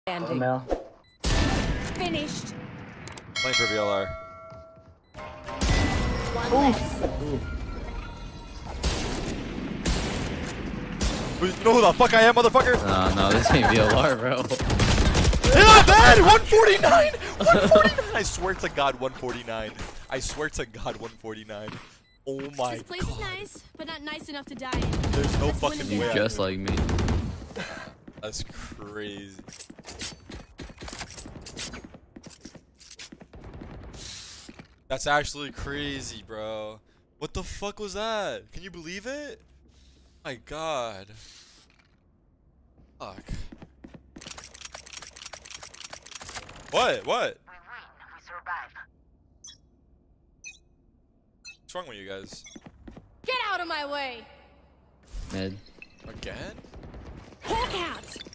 Standing. Finished. Playing for VLR. One less. You know who the fuck I am, motherfucker? No, this ain't VLR, bro. Yeah, man! 149! 149! I swear to God, 149. I swear to God, 149. Oh my This place God. is nice, but not nice enough to die in. There's no Let's fucking win way. again. Just like me. That's crazy. That's actually crazy, bro. What the fuck was that? Can you believe it? My God. Fuck. What? We win. We survive. What's wrong with you guys? Get out of my way. Mid. Again? Hawk out.